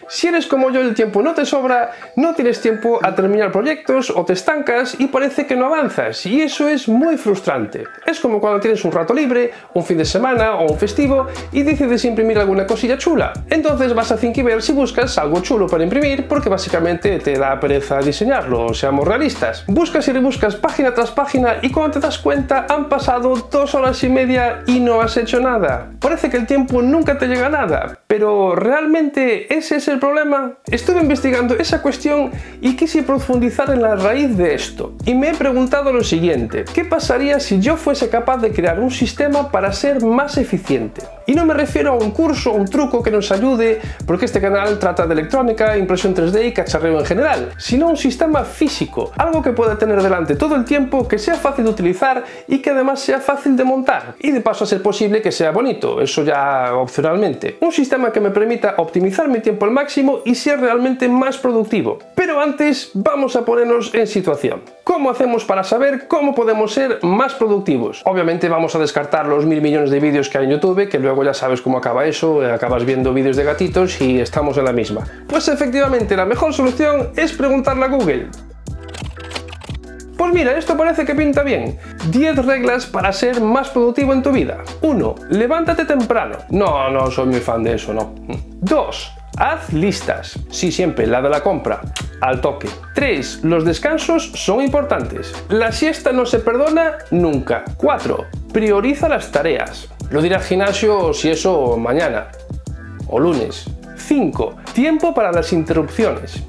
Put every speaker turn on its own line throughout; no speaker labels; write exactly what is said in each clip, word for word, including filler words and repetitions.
Si eres como yo, el tiempo no te sobra, no tienes tiempo a terminar proyectos o te estancas y parece que no avanzas, y eso es muy frustrante. Es como cuando tienes un rato libre, un fin de semana o un festivo y decides imprimir alguna cosilla chula. Entonces vas a Thinkiverse si buscas algo chulo para imprimir porque básicamente te da pereza diseñarlo, seamos realistas. Buscas y rebuscas página tras página y cuando te das cuenta han pasado dos horas y media y no has hecho nada. Parece que el tiempo nunca te llega a nada, pero ¿realmente ese es el problema? Estuve investigando esa cuestión y quise profundizar en la raíz de esto. Y me he preguntado lo siguiente: ¿qué pasaría si yo fuese capaz de crear un sistema para ser más eficiente? Y no me refiero a un curso o un truco que nos ayude, porque este canal trata de electrónica, impresión tres D y cacharreo en general, sino un sistema físico, algo que pueda tener delante todo el tiempo, que sea fácil de utilizar y que además sea fácil de montar. Y de paso a ser posible que sea bonito, eso ya opcionalmente. Un sistema que me permita optimizar mi tiempo al máximo y ser realmente más productivo. Pero antes vamos a ponernos en situación. ¿Cómo hacemos para saber cómo podemos ser más productivos? Obviamente vamos a descartar los mil millones de vídeos que hay en YouTube, que luego ya sabes cómo acaba eso, acabas viendo vídeos de gatitos y estamos en la misma. Pues efectivamente la mejor solución es preguntarle a Google. Pues mira, esto parece que pinta bien. diez reglas para ser más productivo en tu vida. uno. Levántate temprano. No, no soy muy fan de eso, no. dos. Haz listas. Sí, siempre, la de la compra. Al toque. tres. Los descansos son importantes. La siesta no se perdona nunca. cuatro. Prioriza las tareas. Lo diré al gimnasio si eso mañana. O lunes. cinco. Tiempo para las interrupciones.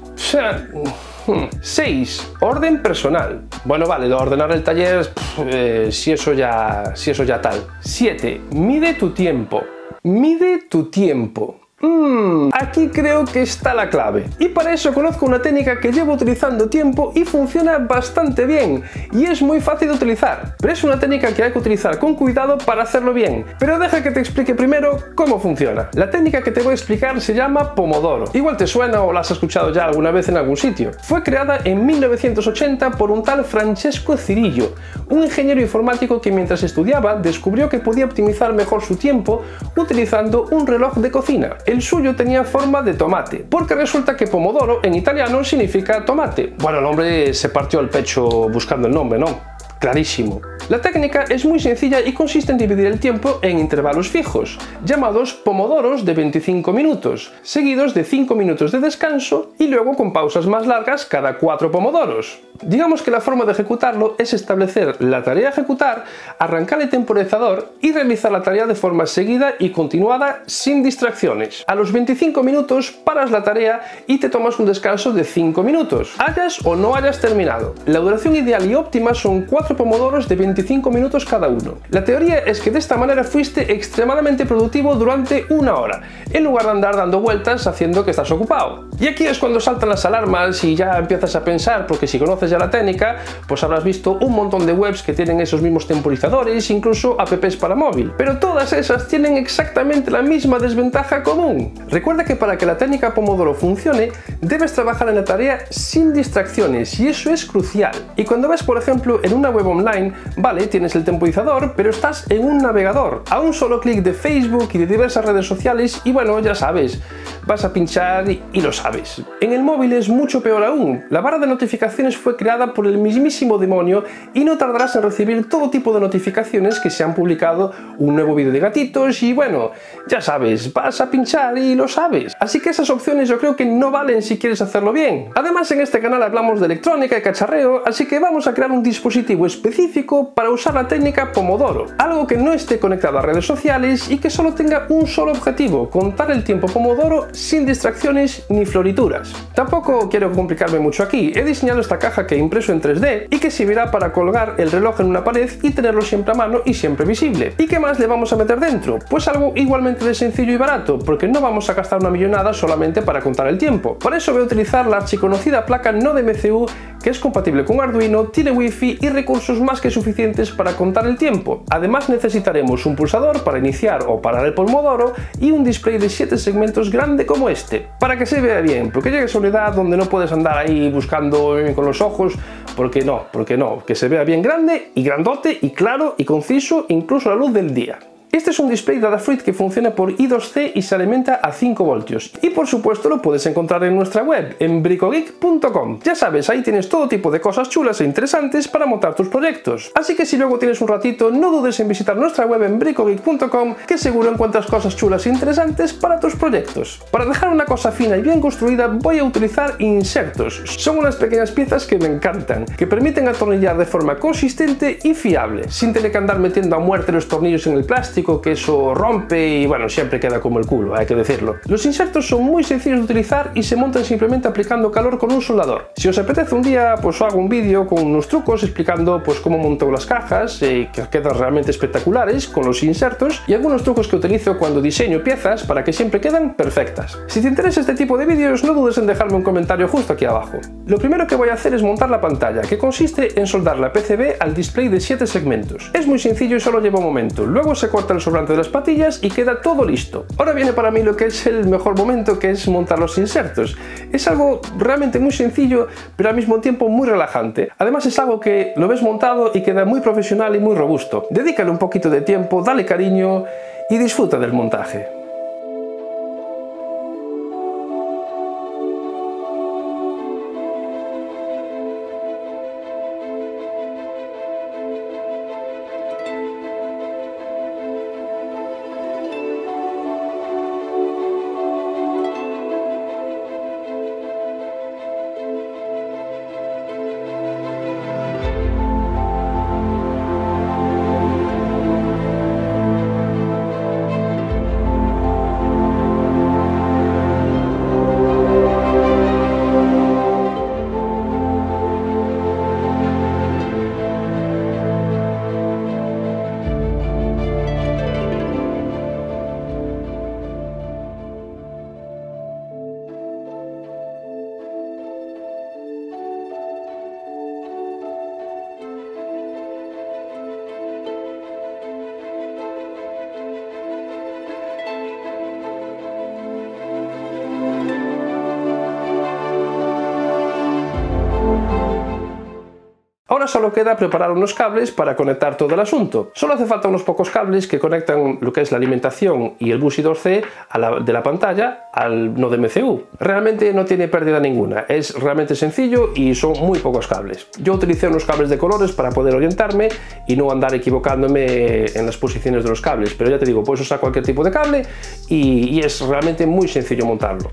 seis. Orden personal. Bueno, vale, de ordenar el taller, pff, eh, si eso ya, si eso ya tal. siete. Mide tu tiempo. Mide tu tiempo. Mmm, aquí creo que está la clave. Y para eso conozco una técnica que llevo utilizando tiempo y funciona bastante bien. Y es muy fácil de utilizar. Pero es una técnica que hay que utilizar con cuidado para hacerlo bien. Pero deja que te explique primero cómo funciona. La técnica que te voy a explicar se llama Pomodoro. Igual te suena o la has escuchado ya alguna vez en algún sitio. Fue creada en mil novecientos ochenta por un tal Francesco Cirillo, un ingeniero informático que mientras estudiaba descubrió que podía optimizar mejor su tiempo utilizando un reloj de cocina. El suyo tenía forma de tomate, porque resulta que pomodoro en italiano significa tomate. Bueno, el hombre se partió el pecho buscando el nombre, ¿no? Clarísimo. La técnica es muy sencilla y consiste en dividir el tiempo en intervalos fijos, llamados pomodoros de veinticinco minutos, seguidos de cinco minutos de descanso y luego con pausas más largas cada cuatro pomodoros. Digamos que la forma de ejecutarlo es establecer la tarea a ejecutar, arrancar el temporizador y realizar la tarea de forma seguida y continuada sin distracciones. A los veinticinco minutos paras la tarea y te tomas un descanso de cinco minutos, hayas o no hayas terminado. La duración ideal y óptima son cuatro pomodoros de veinticinco minutos cada uno. La teoría es que de esta manera fuiste extremadamente productivo durante una hora, en lugar de andar dando vueltas haciendo que estás ocupado. Y aquí es cuando saltan las alarmas y ya empiezas a pensar, porque si conoces ya la técnica, pues habrás visto un montón de webs que tienen esos mismos temporizadores, incluso apps para móvil. Pero todas esas tienen exactamente la misma desventaja común. Recuerda que para que la técnica Pomodoro funcione, debes trabajar en la tarea sin distracciones, y eso es crucial. Y cuando ves, por ejemplo, en una web online, vale, tienes el temporizador, pero estás en un navegador, a un solo clic de Facebook y de diversas redes sociales, y bueno, ya sabes, vas a pinchar y, y lo sabes. En el móvil es mucho peor aún. La barra de notificaciones fue creada por el mismísimo demonio y no tardarás en recibir todo tipo de notificaciones que se han publicado un nuevo vídeo de gatitos y bueno, ya sabes, vas a pinchar y lo sabes. Así que esas opciones yo creo que no valen si quieres hacerlo bien. Además, en este canal hablamos de electrónica y cacharreo, así que vamos a crear un dispositivo específico para usar la técnica Pomodoro. Algo que no esté conectado a redes sociales y que solo tenga un solo objetivo: contar el tiempo Pomodoro sin distracciones ni florituras. Tampoco quiero complicarme mucho aquí. He diseñado esta caja que he impreso en tres D y que servirá para colgar el reloj en una pared y tenerlo siempre a mano y siempre visible. ¿Y qué más le vamos a meter dentro? Pues algo igualmente de sencillo y barato, porque no vamos a gastar una millonada solamente para contar el tiempo. Por eso voy a utilizar la archiconocida placa Node M C U, que es compatible con Arduino, tiene Wi-Fi y recursos más que suficientes para contar el tiempo. Además necesitaremos un pulsador para iniciar o parar el Pomodoro y un display de siete segmentos grande como este, para que se vea bien, porque llegues a una edad donde no puedes andar ahí buscando con los ojos, porque no, porque no, que se vea bien grande y grandote y claro y conciso incluso a la luz del día. Este es un display de Adafruit que funciona por I dos C y se alimenta a cinco voltios. Y por supuesto lo puedes encontrar en nuestra web, en bricogeek punto com. Ya sabes, ahí tienes todo tipo de cosas chulas e interesantes para montar tus proyectos. Así que si luego tienes un ratito, no dudes en visitar nuestra web en bricogeek punto com, que seguro encuentras cosas chulas e interesantes para tus proyectos. Para dejar una cosa fina y bien construida voy a utilizar insertos. Son unas pequeñas piezas que me encantan, que permiten atornillar de forma consistente y fiable, sin tener que andar metiendo a muerte los tornillos en el plástico, que eso rompe y bueno, siempre queda como el culo, hay que decirlo. Los insertos son muy sencillos de utilizar y se montan simplemente aplicando calor con un soldador. Si os apetece un día, pues hago un vídeo con unos trucos explicando pues cómo monto las cajas, eh, que quedan realmente espectaculares con los insertos, y algunos trucos que utilizo cuando diseño piezas para que siempre quedan perfectas. Si te interesa este tipo de vídeos, no dudes en dejarme un comentario justo aquí abajo. Lo primero que voy a hacer es montar la pantalla, que consiste en soldar la P C B al display de siete segmentos. Es muy sencillo y solo lleva un momento. Luego se corta el sobrante de las patillas y queda todo listo. Ahora viene para mí lo que es el mejor momento, que es montar los insertos. Es algo realmente muy sencillo, pero al mismo tiempo muy relajante. Además es algo que lo ves montado y queda muy profesional y muy robusto. Dedícale un poquito de tiempo, dale cariño y disfruta del montaje. Ahora solo queda preparar unos cables para conectar todo el asunto. Solo hace falta unos pocos cables que conectan lo que es la alimentación y el bus I dos C a la, de la pantalla al nodo M C U. Realmente no tiene pérdida ninguna, es realmente sencillo y son muy pocos cables. Yo utilicé unos cables de colores para poder orientarme y no andar equivocándome en las posiciones de los cables, pero ya te digo, puedes usar cualquier tipo de cable y, y es realmente muy sencillo montarlo.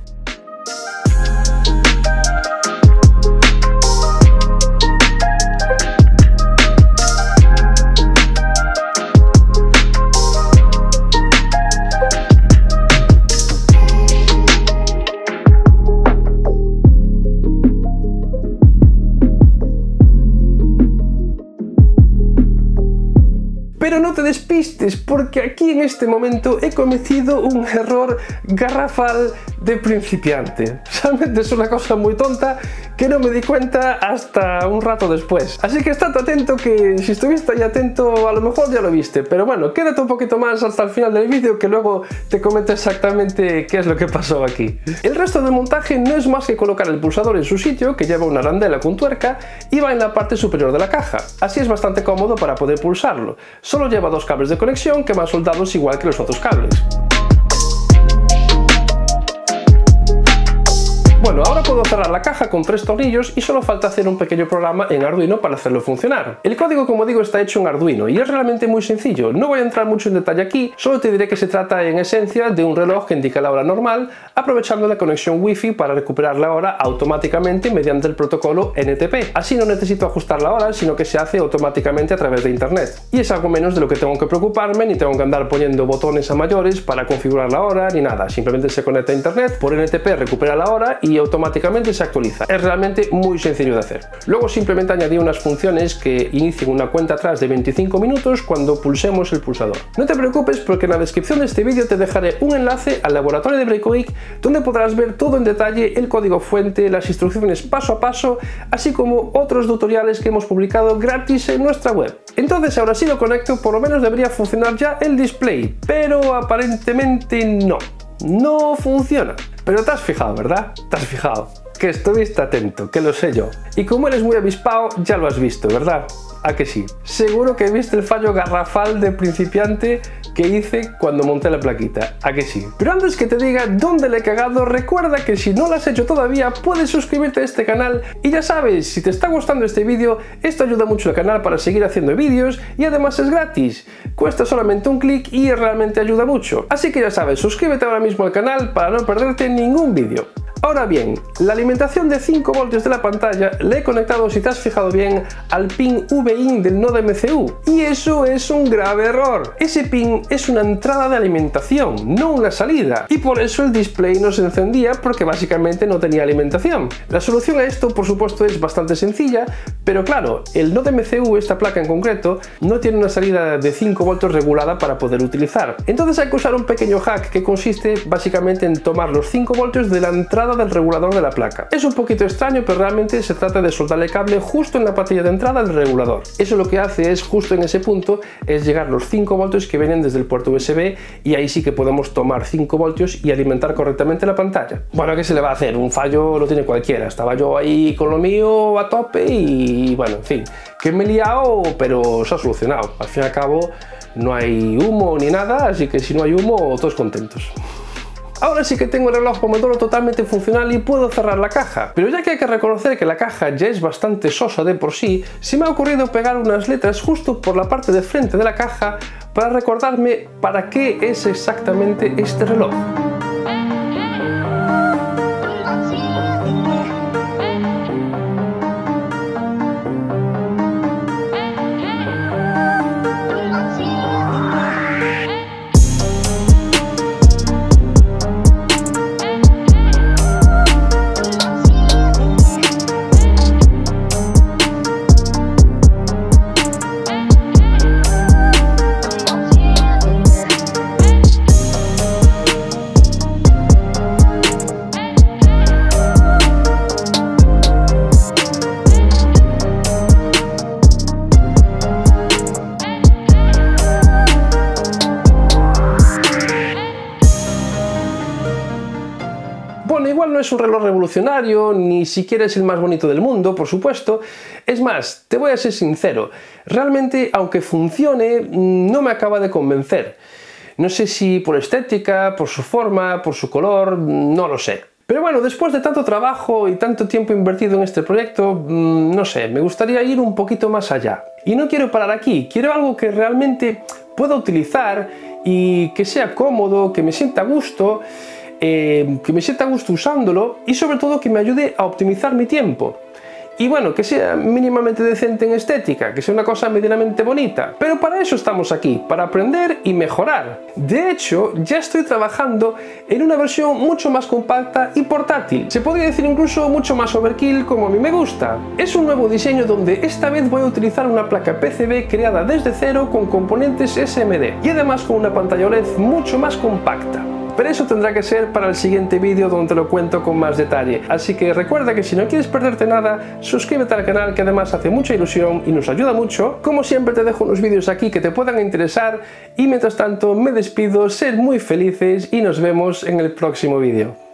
Pero no te despistes, porque aquí en este momento he cometido un error garrafal de principiante. Realmente es una cosa muy tonta que no me di cuenta hasta un rato después. Así que estate atento, que si estuviste ahí atento a lo mejor ya lo viste. Pero bueno, quédate un poquito más hasta el final del vídeo, que luego te comento exactamente qué es lo que pasó aquí. El resto del montaje no es más que colocar el pulsador en su sitio, que lleva una arandela con tuerca y va en la parte superior de la caja. Así es bastante cómodo para poder pulsarlo. Solo lleva dos cables de conexión que van soldados igual que los otros cables. Bueno, ahora puedo cerrar la caja con tres tornillos y solo falta hacer un pequeño programa en Arduino para hacerlo funcionar. El código, como digo, está hecho en Arduino y es realmente muy sencillo. No voy a entrar mucho en detalle aquí, solo te diré que se trata en esencia de un reloj que indica la hora normal, aprovechando la conexión Wi-Fi para recuperar la hora automáticamente mediante el protocolo N T P. Así no necesito ajustar la hora, sino que se hace automáticamente a través de internet. Y es algo menos de lo que tengo que preocuparme, ni tengo que andar poniendo botones a mayores para configurar la hora, ni nada. Simplemente se conecta a internet, por N T P recupera la hora y automáticamente se actualiza. Es realmente muy sencillo de hacer. Luego simplemente añadí unas funciones que inician una cuenta atrás de veinticinco minutos cuando pulsemos el pulsador. No te preocupes, porque en la descripción de este vídeo te dejaré un enlace al laboratorio de Bricogeek, donde podrás ver todo en detalle, el código fuente, las instrucciones paso a paso, así como otros tutoriales que hemos publicado gratis en nuestra web. Entonces, ahora sí lo conecto, por lo menos debería funcionar ya el display, pero aparentemente no, no funciona. Pero te has fijado, ¿verdad? Te has fijado. Que estuviste atento, que lo sé yo. Y como eres muy avispado, ya lo has visto, ¿verdad? ¿A que sí? Seguro que viste el fallo garrafal de principiante que hice cuando monté la plaquita, ¿a que sí? Pero antes que te diga dónde le he cagado, recuerda que si no lo has hecho todavía, puedes suscribirte a este canal y ya sabes, si te está gustando este vídeo, esto ayuda mucho al canal para seguir haciendo vídeos y además es gratis. Cuesta solamente un clic y realmente ayuda mucho. Así que ya sabes, suscríbete ahora mismo al canal para no perderte ningún vídeo. Ahora bien, la alimentación de cinco voltios de la pantalla le he conectado, si te has fijado bien, al pin V I N del nodo M C U. Y eso es un grave error. Ese pin es una entrada de alimentación, no una salida. Y por eso el display no se encendía porque básicamente no tenía alimentación. La solución a esto, por supuesto, es bastante sencilla, pero claro, el nodo M C U, esta placa en concreto, no tiene una salida de cinco voltios regulada para poder utilizar. Entonces hay que usar un pequeño hack que consiste básicamente en tomar los cinco voltios de la entrada del regulador de la placa. Es un poquito extraño, pero realmente se trata de soltar el cable justo en la pantalla de entrada del regulador. Eso lo que hace es, justo en ese punto, es llegar los cinco voltios que vienen desde el puerto U S B y ahí sí que podemos tomar cinco voltios y alimentar correctamente la pantalla. Bueno, ¿qué se le va a hacer? Un fallo lo tiene cualquiera. Estaba yo ahí con lo mío a tope y bueno, en fin, que me he liado, pero se ha solucionado. Al fin y al cabo no hay humo ni nada, así que si no hay humo, todos contentos. Ahora sí que tengo el reloj Pomodoro totalmente funcional y puedo cerrar la caja. Pero ya que hay que reconocer que la caja ya es bastante sosa de por sí, se me ha ocurrido pegar unas letras justo por la parte de frente de la caja para recordarme para qué es exactamente este reloj. Bueno, igual no es un reloj revolucionario, ni siquiera es el más bonito del mundo, por supuesto. Es más, te voy a ser sincero, realmente, aunque funcione, no me acaba de convencer. No sé si por estética, por su forma, por su color, no lo sé. Pero bueno, después de tanto trabajo y tanto tiempo invertido en este proyecto, no sé, me gustaría ir un poquito más allá. Y no quiero parar aquí, quiero algo que realmente pueda utilizar y que sea cómodo, que me sienta a gusto, eh, que me sienta a gusto usándolo y sobre todo que me ayude a optimizar mi tiempo. Y bueno, que sea mínimamente decente en estética, que sea una cosa medianamente bonita. Pero para eso estamos aquí, para aprender y mejorar. De hecho, ya estoy trabajando en una versión mucho más compacta y portátil. Se podría decir incluso mucho más overkill, como a mí me gusta. Es un nuevo diseño donde esta vez voy a utilizar una placa P C B creada desde cero con componentes S M D y además con una pantalla O L E D mucho más compacta. Pero eso tendrá que ser para el siguiente vídeo donde lo cuento con más detalle. Así que recuerda que si no quieres perderte nada, suscríbete al canal, que además hace mucha ilusión y nos ayuda mucho. Como siempre te dejo unos vídeos aquí que te puedan interesar y mientras tanto me despido, sed muy felices y nos vemos en el próximo vídeo.